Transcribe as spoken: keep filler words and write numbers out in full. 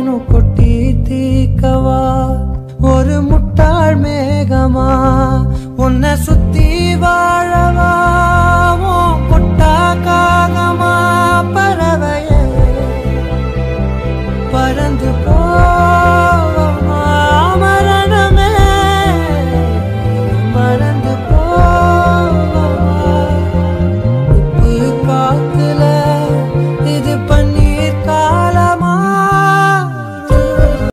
நானும் கொட்டி தீக்கவா ஒரு முட்டாள் மேகமா உன்னை சுத்தி வாழவா கொட்டா காகமா பறவையே பறந்து போ